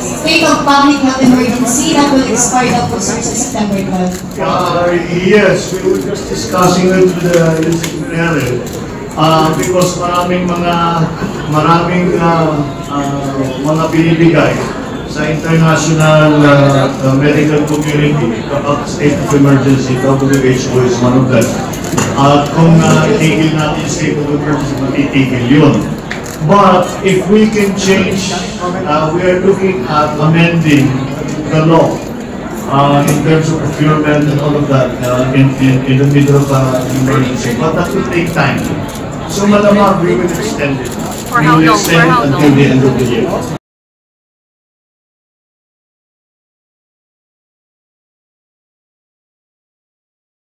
state of public health emergency that will expire daw po sir sa September 12. Yes, we were just discussing it with the INQUIRER. Because maraming mga binibigay sa international medical community about state of emergency. WHO is one of them. At kung itigil natin state of emergency, matitigil yun. But if we can change, we are looking at amending the law in terms of procurement and all of that in the middle of emergency. But that will take time. So, Madam, we will extend it. We will extend it until the end of the year.